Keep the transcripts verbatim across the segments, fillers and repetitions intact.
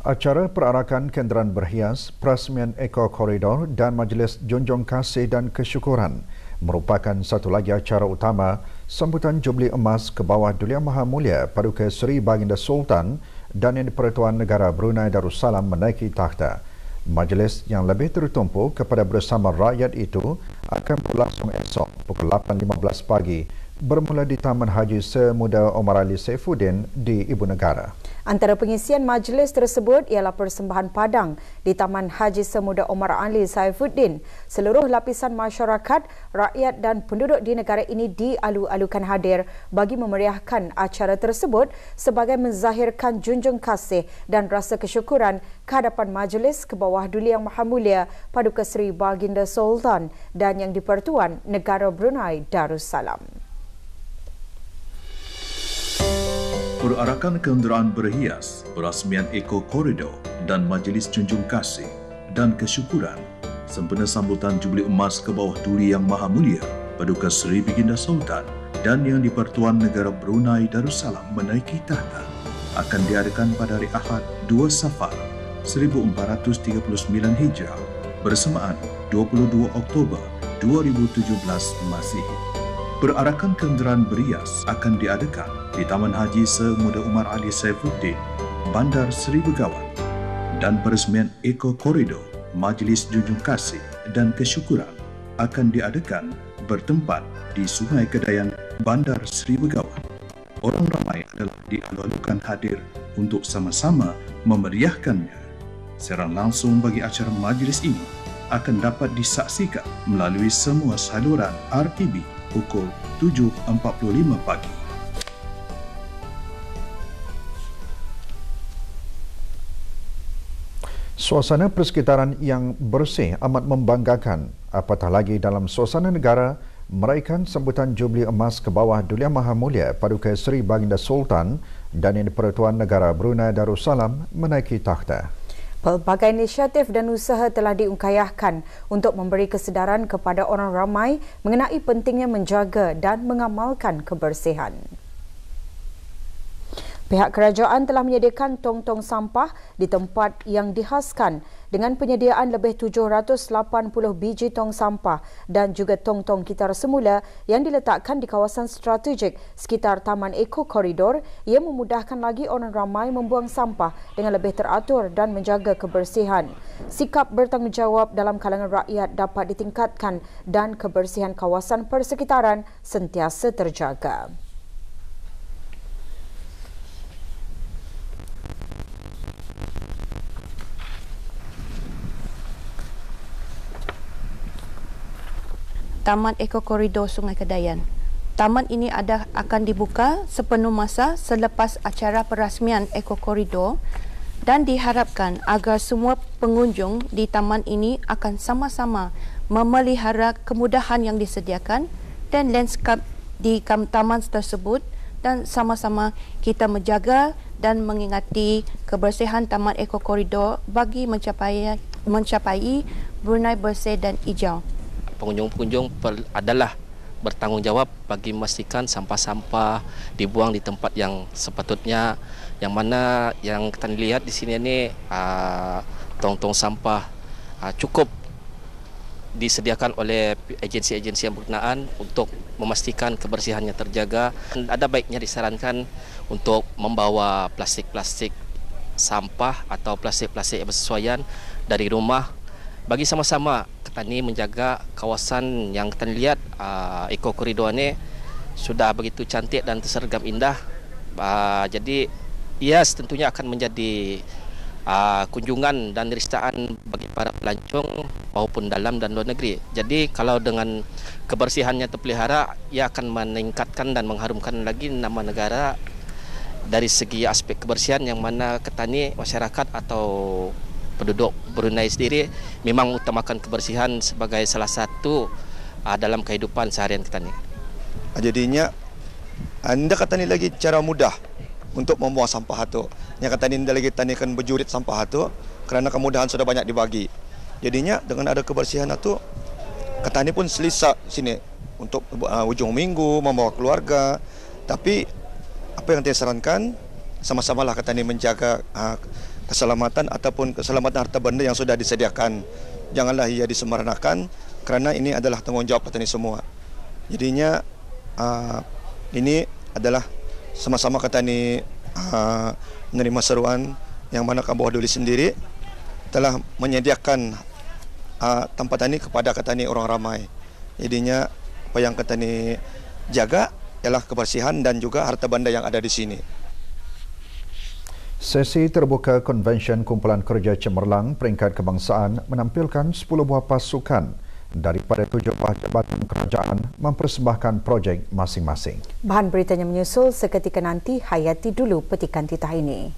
Acara perarakan kenderaan berhias, Perasmian Eco Corridor dan Majlis Junjung Kasih dan Kesyukuran merupakan satu lagi acara utama sambutan Jubli Emas ke bawah Duli Yang Maha Mulia Paduka Seri Baginda Sultan dan Yang di-Pertuan Negara Brunei Darussalam menaiki takhta. Majlis yang lebih tertumpu kepada bersama rakyat itu akan berlangsung esok pukul lapan lima belas pagi bermula di Taman Haji Semuda Omar Ali Saifuddin di Ibu Negara. Antara pengisian majlis tersebut ialah persembahan padang di Taman Haji Semuda Omar Ali Saifuddin. Seluruh lapisan masyarakat, rakyat dan penduduk di negara ini dialu-alukan hadir bagi memeriahkan acara tersebut sebagai menzahirkan junjung kasih dan rasa kesyukuran kehadapan majlis ke bawah Duli Yang Maha Mulia Paduka Seri Baginda Sultan dan Yang di-Pertuan Negara Brunei Darussalam. Perarakan kenderaan berhias, Perasmian Eco Corridor dan Majlis Junjung Kasih dan Kesyukuran sempena sambutan Jubli Emas ke bawah Duli Yang Maha Mulia Paduka Seri Baginda Sultan dan Yang di-Pertuan Negara Brunei Darussalam menaiki takhta akan diadakan pada hari Ahad dua Safar seribu empat ratus tiga puluh sembilan Hijrah bersamaan dua puluh dua Oktober dua ribu tujuh belas Masihi. Perarakan kenderaan berhias akan diadakan di Taman Haji Semuda Omar Ali Saifuddin, Bandar Seri Begawan, dan peresmian Eco Corridor, Majlis Junjung Kasih dan Kesyukuran akan diadakan bertempat di Sungai Kedayan, Bandar Seri Begawan. Orang ramai adalah dialu-alukan hadir untuk sama-sama memeriahkannya. Siaran langsung bagi acara majlis ini akan dapat disaksikan melalui semua saluran R T B pukul tujuh empat puluh lima pagi. Suasana persekitaran yang bersih amat membanggakan, apatah lagi dalam suasana negara meraihkan sambutan Jubli Emas ke bawah Duli Yang Maha Mulia Paduka Seri Baginda Sultan dan Yang di-Pertuan Negara Brunei Darussalam menaiki takhta. Pelbagai inisiatif dan usaha telah diungkayahkan untuk memberi kesedaran kepada orang ramai mengenai pentingnya menjaga dan mengamalkan kebersihan. Pihak kerajaan telah menyediakan tong-tong sampah di tempat yang dihaskan dengan penyediaan lebih tujuh ratus lapan puluh biji tong sampah dan juga tong-tong kitar semula yang diletakkan di kawasan strategik sekitar Taman Eco Corridor yang memudahkan lagi orang ramai membuang sampah dengan lebih teratur dan menjaga kebersihan. Sikap bertanggungjawab dalam kalangan rakyat dapat ditingkatkan dan kebersihan kawasan persekitaran sentiasa terjaga. Taman Eco Corridor Sungai Kedayan. Taman ini ada akan dibuka sepenuh masa selepas acara perasmian Eco Corridor dan diharapkan agar semua pengunjung di taman ini akan sama-sama memelihara kemudahan yang disediakan dan lanskap di taman tersebut dan sama-sama kita menjaga dan mengingati kebersihan Taman Eco Corridor bagi mencapai mencapai Brunei bersih dan hijau. Pengunjung-pengunjung adalah bertanggungjawab bagi memastikan sampah-sampah dibuang di tempat yang sepatutnya, yang mana yang kita lihat di sini ini uh, tong-tong sampah uh, cukup disediakan oleh agensi-agensi yang berkenaan untuk memastikan kebersihannya terjaga. Ada baiknya disarankan untuk membawa plastik-plastik sampah atau plastik-plastik yang bersesuaian dari rumah bagi sama-sama kita ni menjaga kawasan yang kita lihat uh, Eco Corridor ni sudah begitu cantik dan tersergam indah. Uh, jadi ia tentunya akan menjadi uh, kunjungan dan ristaan bagi para pelancong maupun dalam dan luar negeri. Jadi kalau dengan kebersihannya terpelihara, ia akan meningkatkan dan mengharumkan lagi nama negara dari segi aspek kebersihan yang mana kita ni masyarakat atau penduduk Brunei sendiri memang utamakan kebersihan sebagai salah satu uh, dalam kehidupan seharian kita ni. Jadinya anda kata ni lagi cara mudah untuk membuang sampah itu. Yang kata ni anda lagi tani kan berjurit sampah itu kerana kemudahan sudah banyak dibagi. Jadinya dengan ada kebersihan itu kata ni pun selesa sini untuk uh, ujung minggu membawa keluarga. Tapi apa yang saya sarankan sama-samalah kata ni menjaga uh, keselamatan ataupun keselamatan harta benda yang sudah disediakan. Janganlah ia disembarangan kerana ini adalah tanggungjawab petani semua. Jadinya uh, ini adalah sama-sama petani uh, menerima seruan yang mana Kabuh Duli sendiri telah menyediakan uh, tempat tani kepada petani orang ramai. Jadinya apa yang petani jaga ialah kebersihan dan juga harta benda yang ada di sini. Sesi terbuka Konvensyen Kumpulan Kerja Cemerlang Peringkat Kebangsaan menampilkan sepuluh buah pasukan daripada tujuh buah jabatan kerajaan mempersembahkan projek masing-masing. Bahan beritanya menyusul seketika nanti. Hayati dulu petikan titah ini.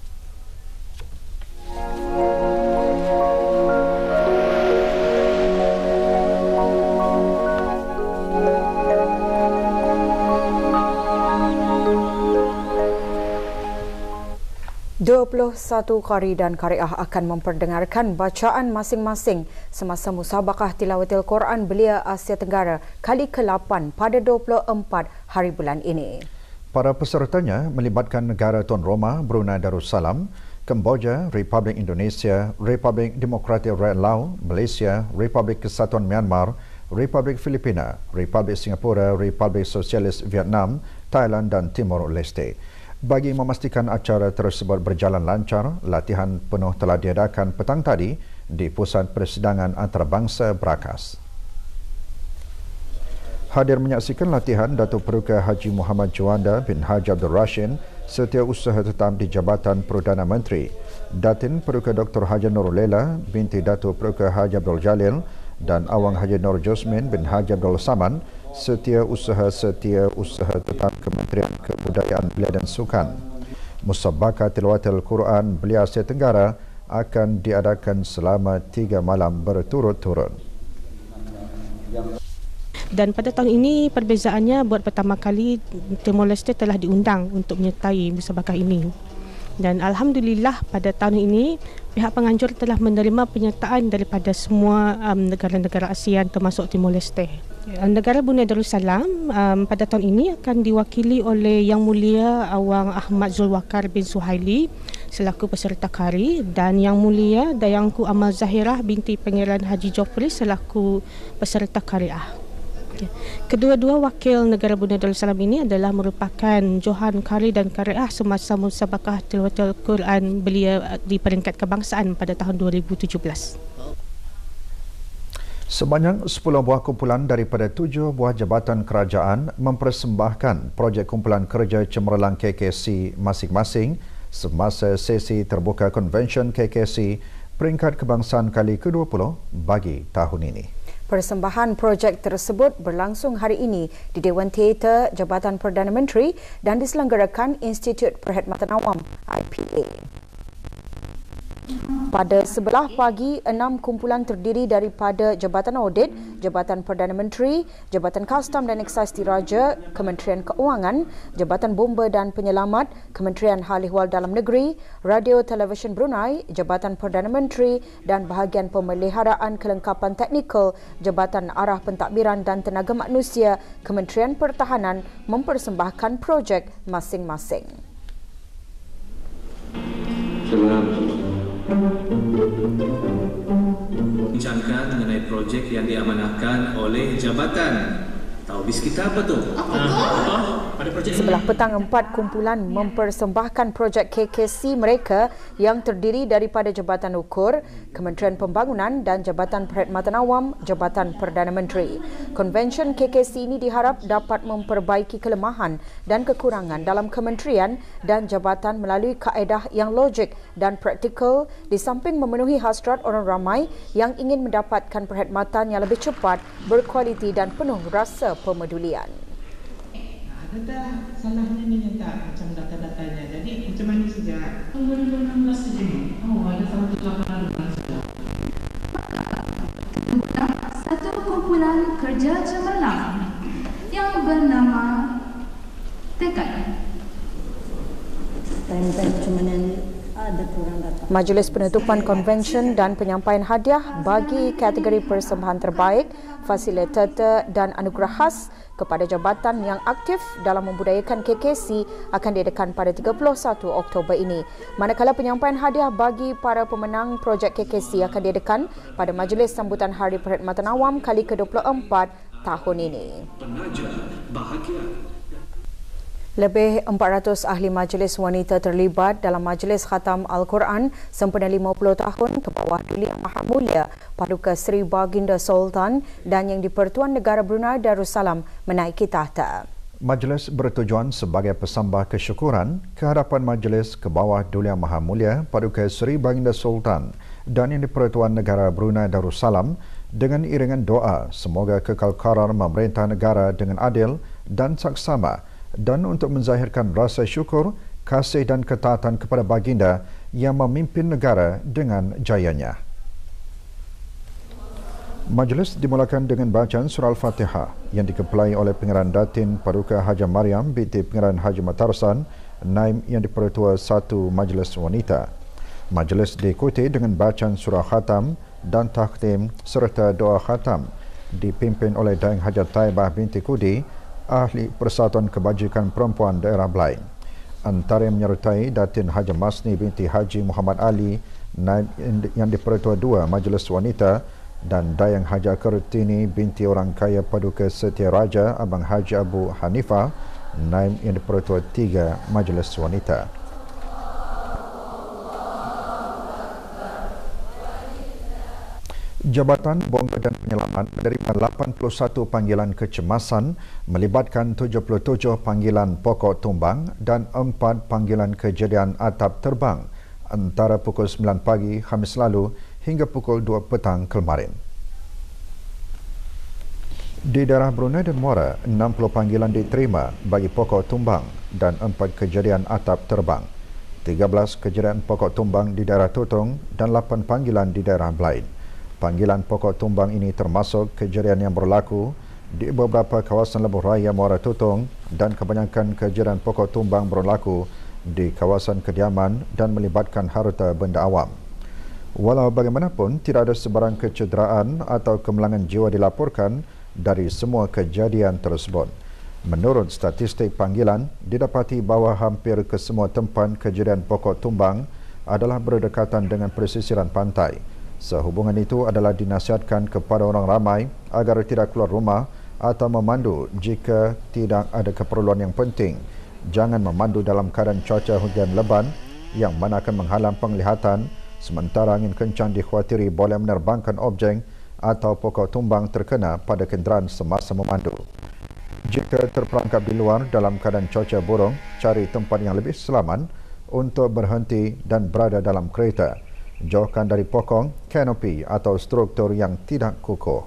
dua puluh satu qari dan qariah akan memperdengarkan bacaan masing-masing semasa musabaqah tilawatil Quran Belia Asia Tenggara kali ke lapan pada dua puluh empat hari bulan ini. Para pesertanya melibatkan negara tuan rumah Brunei Darussalam, Kemboja, Republik Indonesia, Republik Demokratik Rakyat Lao, Malaysia, Republik Kesatuan Myanmar, Republik Filipina, Republik Singapura, Republik Sosialis Vietnam, Thailand dan Timor Leste. Bagi memastikan acara tersebut berjalan lancar, latihan penuh telah diadakan petang tadi di Pusat Persidangan Antarabangsa Brakas. Hadir menyaksikan latihan Datuk Peruka Haji Muhammad Juanda bin Haji Abdul Rashid, Setiausaha Tetap di Jabatan Perdana Menteri, Datin Peruka Doktor Haji Nurul Lela binti Datuk Peruka Haji Abdul Jalil dan Awang Haji Nur Josmin bin Haji Abdul Saman, Setiausaha Setiausaha Tetap Kementerian Kebudayaan Belia dan Sukan. Musabaqah Tilawatil Quran Belia Asia Tenggara akan diadakan selama tiga malam berturut-turut. Dan pada tahun ini perbezaannya buat pertama kali Timor Leste telah diundang untuk menyertai musabaqah ini. Dan alhamdulillah pada tahun ini pihak penganjur telah menerima penyertaan daripada semua um, negara-negara ASEAN termasuk Timor Leste. Negara Brunei Darussalam um, pada tahun ini akan diwakili oleh Yang Mulia Awang Ahmad Zulwakar bin Suhaili selaku peserta qari dan Yang Mulia Dayangku Amal Zahirah binti Pangeran Haji Jofri selaku peserta qariah. Kedua-dua wakil negara Brunei Darussalam ini adalah merupakan johan qari dan qariah semasa musabaqah tilawatil Quran Belia di peringkat kebangsaan pada tahun dua ribu tujuh belas. Sebanyak sepuluh buah kumpulan daripada tujuh buah jabatan kerajaan mempersembahkan projek kumpulan kerja cemerlang K K C masing-masing semasa sesi terbuka Konvensyen K K C peringkat kebangsaan kali ke dua puluh bagi tahun ini. Persembahan projek tersebut berlangsung hari ini di Dewan Teater Jabatan Perdana Menteri dan diselenggarakan Institut Perkhidmatan Awam I P A. Pada sebelah pagi, enam kumpulan terdiri daripada Jabatan Audit, Jabatan Perdana Menteri, Jabatan Kastam dan Eksais Diraja, Kementerian Keuangan, Jabatan Bomba dan Penyelamat, Kementerian Hal Ehwal Dalam Negeri, Radio Televisyen Brunei, Jabatan Perdana Menteri dan bahagian Pemeliharaan Kelengkapan Teknikal, Jabatan Arah Pentadbiran dan Tenaga Manusia, Kementerian Pertahanan mempersembahkan projek masing-masing. Bincangkan mengenai projek yang diamanahkan oleh jabatan. Tahu bis kita apa tu? Apa tu? Pada projek Sebelah petang, empat kumpulan mempersembahkan projek K K C mereka yang terdiri daripada Jabatan Ukur, Kementerian Pembangunan dan Jabatan Perkhidmatan Awam, Jabatan Perdana Menteri. Konvensyen K K C ini diharap dapat memperbaiki kelemahan dan kekurangan dalam kementerian dan jabatan melalui kaedah yang logik dan praktikal di samping memenuhi hasrat orang ramai yang ingin mendapatkan perkhidmatan yang lebih cepat, berkualiti dan penuh rasa pemedulian. Ada salahnya menyerta macam data-datanya. Jadi macam mana sejak dua ribu enam belas saja ni? Oh, ada satu laporan sudah. Satu kumpulan kerja cemerlang yang bernama Tekad. Time-time macam mana Majlis penutupan konvensyen dan penyampaian hadiah bagi kategori persembahan terbaik, fasilitator dan anugerah khas kepada jabatan yang aktif dalam membudayakan K K C akan diadakan pada tiga puluh satu Oktober ini. Manakala penyampaian hadiah bagi para pemenang projek K K C akan diadakan pada Majlis Sambutan Hari Perkhidmatan Awam kali ke dua puluh empat tahun ini. Lebih empat ratus ahli majlis wanita terlibat dalam majlis khatam Al-Quran sempena lima puluh tahun ke bawah Duli Yang Maha Mulia Paduka Seri Baginda Sultan dan Yang di-Pertuan Negara Brunei Darussalam menaiki tahta. Majlis bertujuan sebagai pesambah kesyukuran kehadapan majlis ke bawah Duli Yang Maha Mulia Paduka Seri Baginda Sultan dan Yang di-Pertuan Negara Brunei Darussalam dengan iringan doa semoga kekal karar memerintah negara dengan adil dan saksama dan untuk menzahirkan rasa syukur, kasih dan ketaatan kepada baginda yang memimpin negara dengan jayanya. Majlis dimulakan dengan bacaan surah Al-Fatihah yang dikepulai oleh Pengeran Datin Paduka Haja Mariam binti Pengeran Haji Matarsan, Naim Yang di-Pertua satu Majlis Wanita. Majlis diikuti dengan bacaan surah Khatam dan takhtim serta doa khatam dipimpin oleh Daeng Hajat Taibah binti Kudi, Ahli Persatuan Kebajikan Perempuan Daerah Belain. Antara yang menyertai Datin Haji Masni binti Haji Muhammad Ali, Naib Yang di-Pertua dua Majlis Wanita dan Dayang Haji Kartini binti Orang Kaya Paduka Setia Raja Abang Haji Abu Hanifah, Naib Yang di-Pertua tiga Majlis Wanita. Jabatan Bomba dan Penyelamat menerima lapan puluh satu panggilan kecemasan melibatkan tujuh puluh tujuh panggilan pokok tumbang dan empat panggilan kejadian atap terbang antara pukul sembilan pagi Khamis lalu hingga pukul dua petang kemarin. Di daerah Brunei dan Muara, enam puluh panggilan diterima bagi pokok tumbang dan empat kejadian atap terbang, tiga belas kejadian pokok tumbang di daerah Tutong dan lapan panggilan di daerah Belain. Panggilan pokok tumbang ini termasuk kejadian yang berlaku di beberapa kawasan lebuh raya Muara Tutong dan kebanyakan kejadian pokok tumbang berlaku di kawasan kediaman dan melibatkan harta benda awam. Walau bagaimanapun, tidak ada sebarang kecederaan atau kemalangan jiwa dilaporkan dari semua kejadian tersebut. Menurut statistik panggilan, didapati bahawa hampir ke semua tempat kejadian pokok tumbang adalah berdekatan dengan pesisiran pantai. Sehubungan itu adalah dinasihatkan kepada orang ramai agar tidak keluar rumah atau memandu jika tidak ada keperluan yang penting. Jangan memandu dalam keadaan cuaca hujan lebat yang mana akan menghalang penglihatan, sementara angin kencang dikhawatiri boleh menerbangkan objek atau pokok tumbang terkena pada kenderaan semasa memandu. Jika terperangkap di luar dalam keadaan cuaca buruk, cari tempat yang lebih selamat untuk berhenti dan berada dalam kereta. Jauhkan dari pokok, kanopi atau struktur yang tidak kukuh.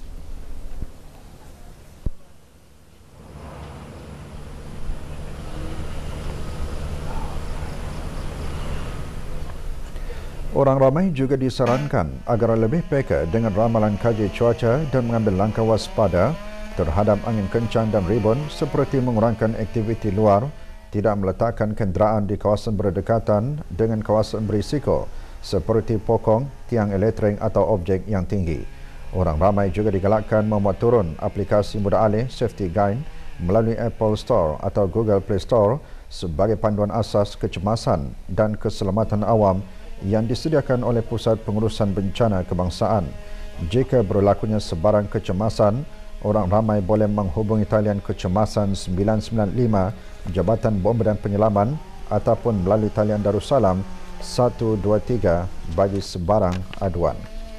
Orang ramai juga disarankan agar lebih peka dengan ramalan kaji cuaca dan mengambil langkah waspada terhadap angin kencang dan ribun seperti mengurangkan aktiviti luar, tidak meletakkan kenderaan di kawasan berdekatan dengan kawasan berisiko seperti pokok, tiang elektrik atau objek yang tinggi. Orang ramai juga digalakkan membuat turun aplikasi mudah alih Safety Guide melalui Apple Store atau Google Play Store sebagai panduan asas kecemasan dan keselamatan awam yang disediakan oleh Pusat Pengurusan Bencana Kebangsaan. Jika berlakunya sebarang kecemasan, orang ramai boleh menghubungi talian kecemasan sembilan sembilan lima Jabatan Bomba dan Penyelaman ataupun melalui talian Darussalam satu dua tiga bagi sebarang aduan.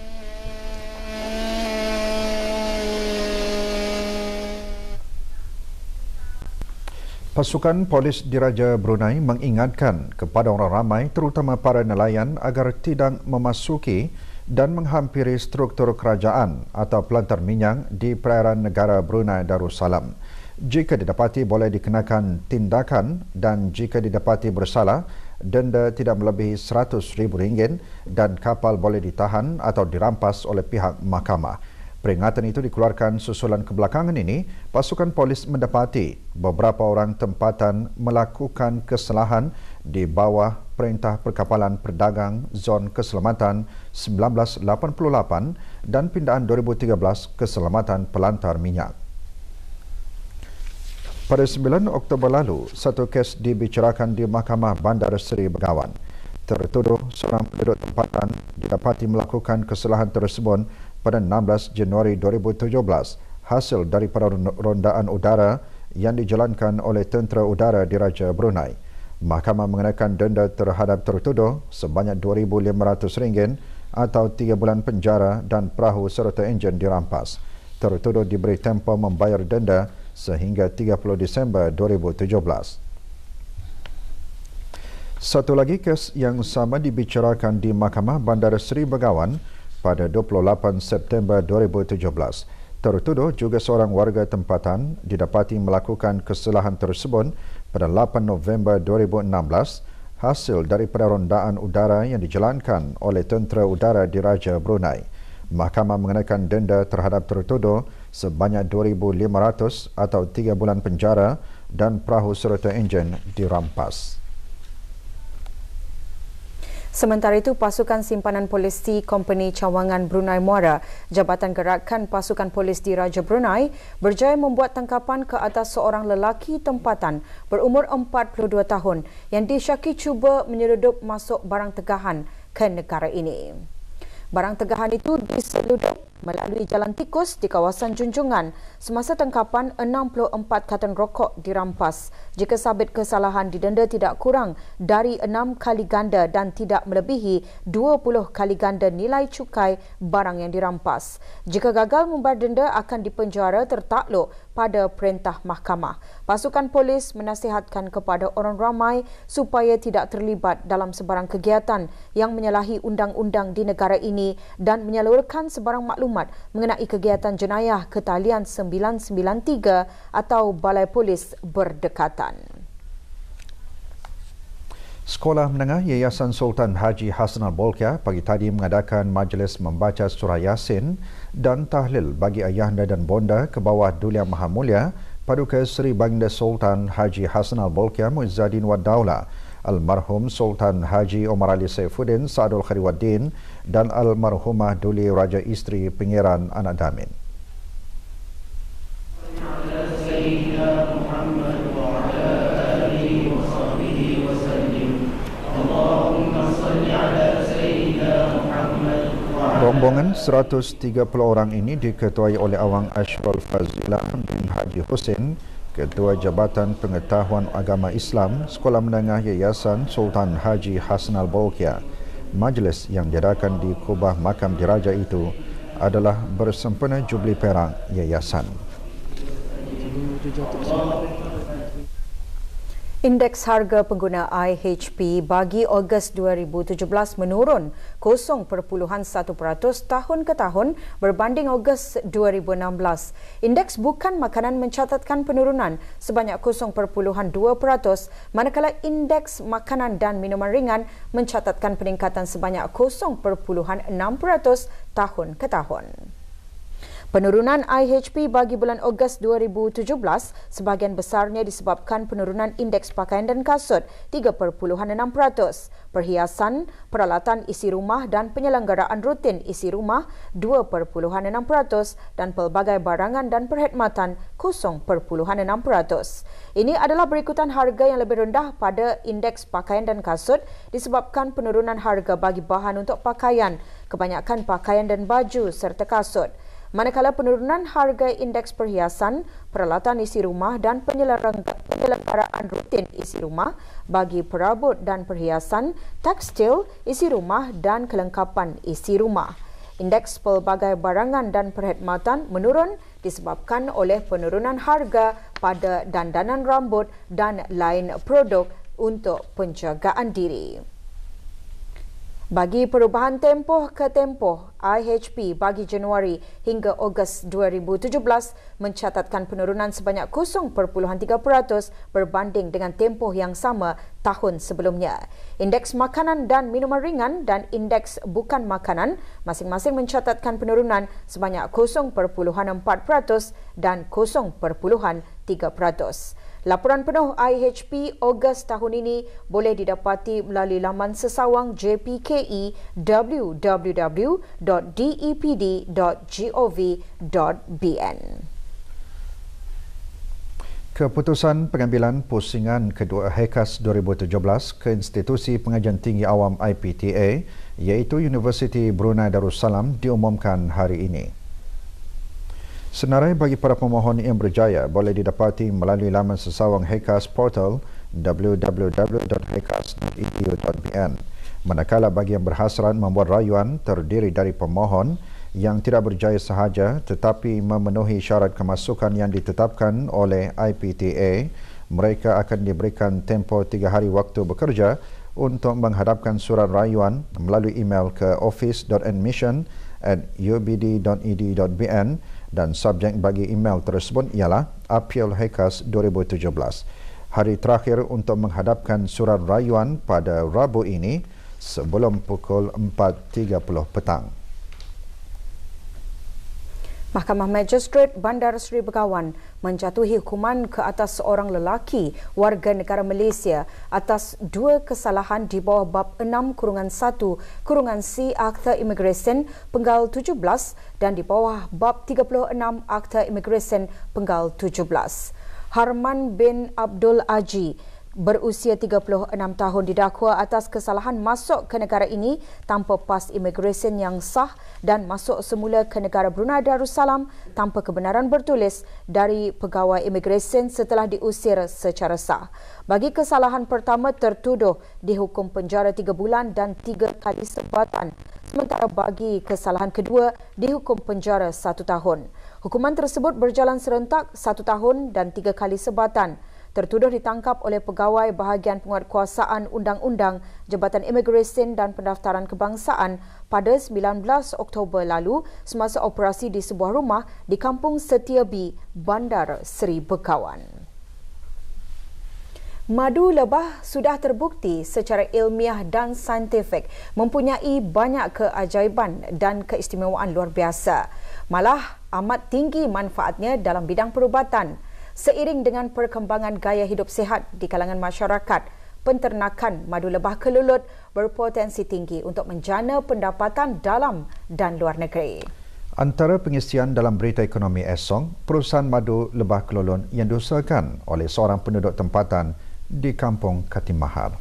Pasukan Polis Diraja Brunei mengingatkan kepada orang ramai terutama para nelayan agar tidak memasuki dan menghampiri struktur kerajaan atau pelantar minyak di perairan negara Brunei Darussalam. Jika didapati boleh dikenakan tindakan dan jika didapati bersalah, denda tidak melebihi seratus ribu ringgit dan kapal boleh ditahan atau dirampas oleh pihak mahkamah. Peringatan itu dikeluarkan susulan kebelakangan ini, pasukan polis mendapati beberapa orang tempatan melakukan kesalahan di bawah Perintah Perkapalan Perdagang Zon Keselamatan seribu sembilan ratus lapan puluh lapan dan pindaan dua ribu tiga belas Keselamatan Pelantar Minyak. Pada sembilan Oktober lalu, satu kes dibicarakan di Mahkamah Bandar Seri Begawan. Tertuduh seorang penduduk tempatan didapati melakukan kesalahan tersebut pada enam belas Januari dua ribu tujuh belas hasil daripada rondaan udara yang dijalankan oleh Tentera Udara Diraja Brunei. Mahkamah mengenakan denda terhadap tertuduh sebanyak dua ribu lima ratus ringgit atau tiga bulan penjara dan perahu serta enjin dirampas. Tertuduh diberi tempoh membayar denda sehingga tiga puluh Disember dua ribu tujuh belas. Satu lagi kes yang sama dibicarakan di Mahkamah Bandar Seri Begawan pada dua puluh lapan September dua ribu tujuh belas. Tertuduh juga seorang warga tempatan didapati melakukan kesalahan tersebut pada lapan November dua ribu enam belas hasil daripada rondaan udara yang dijalankan oleh Tentera Udara Diraja Brunei. Mahkamah mengenakan denda terhadap tertuduh sebanyak dua ribu lima ratus atau tiga bulan penjara dan perahu serta enjin dirampas. Sementara itu, Pasukan Simpanan Polis T Kompeni Cawangan Brunei Muara, Jabatan Gerakan Pasukan Polis Diraja Brunei, berjaya membuat tangkapan ke atas seorang lelaki tempatan berumur empat puluh dua tahun yang disyaki cuba menyeludup masuk barang tegahan ke negara ini. Barang tegahan itu diseludup melalui jalan tikus di kawasan Junjungan. Semasa tangkapan, enam puluh empat karton rokok dirampas. Jika sabit kesalahan, didenda tidak kurang dari enam kali ganda dan tidak melebihi dua puluh kali ganda nilai cukai barang yang dirampas. Jika gagal membayar denda, akan dipenjara tertakluk pada perintah mahkamah. Pasukan polis menasihatkan kepada orang ramai supaya tidak terlibat dalam sebarang kegiatan yang menyalahi undang-undang di negara ini dan menyalurkan sebarang maklumat mengenai kegiatan jenayah ke talian sembilan sembilan tiga atau Balai Polis berdekatan. Sekolah Menengah Yayasan Sultan Haji Hassanal Bolkiah pagi tadi mengadakan majlis membaca surah Yasin dan tahlil bagi ayahanda dan bonda ke bawah Duli Yang Maha Mulia Paduka Seri Baginda Sultan Haji Hassanal Bolkiah Muizzaddin Wad Daulah, Almarhum Sultan Haji Omar Ali Saifuddin Saadul Khairuddin dan Almarhumah Duli Raja Isteri Pengiran Anak Damin. Rombongan seratus tiga puluh orang ini diketuai oleh Awang Ashrul Fazilah bin Haji Hussein, Ketua Jabatan Pengetahuan Agama Islam Sekolah Menengah Yayasan Sultan Haji Hassanal Bolkiah. Majlis yang diadakan di kubah makam diraja itu adalah bersempena Jubli Perak Yayasan. Indeks harga pengguna I H P bagi Ogos dua ribu tujuh belas menurun kosong perpuluhan satu peratus tahun ke tahun berbanding Ogos dua ribu enam belas. Indeks bukan makanan mencatatkan penurunan sebanyak kosong perpuluhan dua peratus, manakala indeks makanan dan minuman ringan mencatatkan peningkatan sebanyak kosong perpuluhan enam peratus tahun ke tahun. Penurunan I H P bagi bulan Ogos dua ribu tujuh belas sebahagian besarnya disebabkan penurunan indeks pakaian dan kasut tiga perpuluhan enam peratus, perhiasan, peralatan isi rumah dan penyelenggaraan rutin isi rumah dua perpuluhan enam peratus dan pelbagai barangan dan perkhidmatan kosong perpuluhan enam peratus. Ini adalah berikutan harga yang lebih rendah pada indeks pakaian dan kasut disebabkan penurunan harga bagi bahan untuk pakaian, kebanyakan pakaian dan baju serta kasut. Manakala penurunan harga indeks perhiasan, peralatan isi rumah dan penyelenggaraan rutin isi rumah bagi perabot dan perhiasan, tekstil, isi rumah dan kelengkapan isi rumah. Indeks pelbagai barangan dan perkhidmatan menurun disebabkan oleh penurunan harga pada dandanan rambut dan lain produk untuk penjagaan diri. Bagi perubahan tempoh ke tempoh, I H P bagi Januari hingga Ogos dua ribu tujuh belas mencatatkan penurunan sebanyak kosong perpuluhan tiga peratus berbanding dengan tempoh yang sama tahun sebelumnya. Indeks makanan dan minuman ringan dan indeks bukan makanan masing-masing mencatatkan penurunan sebanyak kosong perpuluhan empat peratus dan kosong perpuluhan tiga peratus. Laporan penuh I H P Ogos tahun ini boleh didapati melalui laman sesawang J P K E w w w dot d e p d dot gov dot b n. Keputusan pengambilan pusingan kedua Hekas dua ribu tujuh belas ke Institusi Pengajian Tinggi Awam I P T A iaitu Universiti Brunei Darussalam diumumkan hari ini. Senarai bagi para pemohon yang berjaya boleh didapati melalui laman sesawang Hekas portal w w w dot hekas dot e d u dot b n. Manakala bagi yang berhasrat membuat rayuan terdiri dari pemohon yang tidak berjaya sahaja tetapi memenuhi syarat kemasukan yang ditetapkan oleh I P T A, mereka akan diberikan tempoh tiga hari waktu bekerja untuk menghadapkan surat rayuan melalui email ke office dot admission at u b d dot e d u dot b n dan subjek bagi email tersebut ialah Appeal Hekas dua ribu tujuh belas. Hari terakhir untuk menghadapkan surat rayuan pada Rabu ini sebelum pukul empat tiga puluh petang. Mahkamah Magistrate Bandar Seri Begawan menjatuhi hukuman ke atas seorang lelaki warga negara Malaysia atas dua kesalahan di bawah bab enam kurungan satu kurungan C Akta Imigresen Penggal tujuh belas dan di bawah bab tiga puluh enam Akta Imigresen Penggal tujuh belas. Harman bin Abdul Aji berusia tiga puluh enam tahun didakwa atas kesalahan masuk ke negara ini tanpa pas imigresen yang sah dan masuk semula ke negara Brunei Darussalam tanpa kebenaran bertulis dari pegawai imigresen setelah diusir secara sah. Bagi kesalahan pertama, tertuduh dihukum penjara tiga bulan dan tiga kali sebatan. Sementara bagi kesalahan kedua, dihukum penjara satu tahun. Hukuman tersebut berjalan serentak satu tahun dan tiga kali sebatan. Tertuduh ditangkap oleh pegawai bahagian penguatkuasaan Undang-Undang Jabatan Imigresen dan Pendaftaran Kebangsaan pada sembilan belas Oktober lalu semasa operasi di sebuah rumah di Kampung Setiabi, Bandar Seri Begawan. Madu lebah sudah terbukti secara ilmiah dan saintifik mempunyai banyak keajaiban dan keistimewaan luar biasa. Malah amat tinggi manfaatnya dalam bidang perubatan. Seiring dengan perkembangan gaya hidup sihat di kalangan masyarakat, penternakan madu lebah kelulut berpotensi tinggi untuk menjana pendapatan dalam dan luar negeri. Antara pengisian dalam berita ekonomi esok, perusahaan madu lebah kelulut yang diusahakan oleh seorang penduduk tempatan di Kampung Katimahar.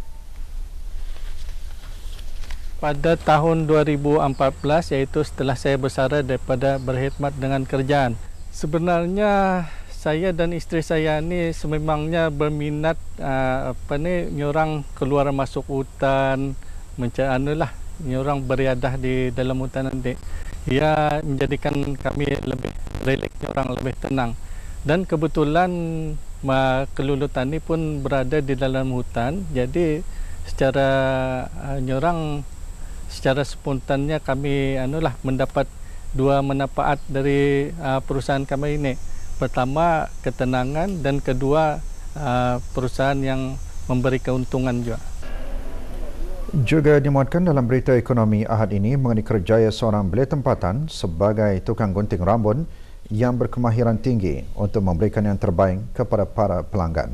Pada tahun dua ribu empat belas, iaitu setelah saya bersara daripada berkhidmat dengan kerajaan, sebenarnya saya dan isteri saya ni sememangnya berminat uh, apa ni nyorang keluar masuk hutan, mencari lah nyorang beriadah di dalam hutan nanti. Ia menjadikan kami lebih relax, nyorang lebih tenang. Dan kebetulan ma kelulutan ni pun berada di dalam hutan, jadi secara uh, nyorang secara spontannya kami anulah mendapat dua manfaat dari uh, perusahaan kami ini. Pertama, ketenangan, dan kedua, uh, perusahaan yang memberi keuntungan juga. Juga dimuatkan dalam berita ekonomi Ahad ini mengenai kerjaya seorang belia tempatan sebagai tukang gunting rambut yang berkemahiran tinggi untuk memberikan yang terbaik kepada para pelanggan.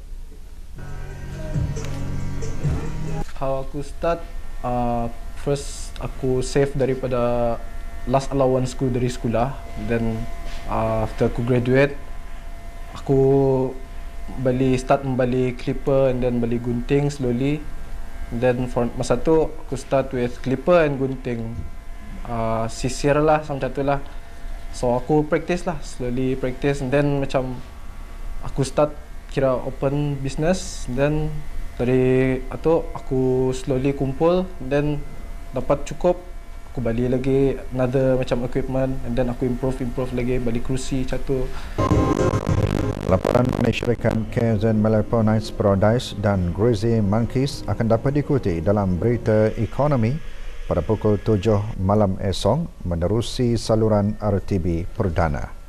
How aku start, uh, first aku save daripada last allowance ku dari sekolah, then Uh, after aku graduate, aku beli start membeli clipper and then beli gunting slowly. Then for masa tu aku start with clipper and gunting, uh, sisir lah macam tu lah. So aku practice lah, slowly practice, and then macam aku start kira open business. Then dari itu aku slowly kumpul, then dapat cukup. Aku beli lagi another macam equipment, and then aku improve improve lagi, beli kerusi macam tu. Laporan mengenai syarikat K Z Melaponites Paradise dan Greasy Monkeys akan dapat diikuti dalam berita ekonomi pada pukul tujuh malam esok menerusi saluran R T B Perdana.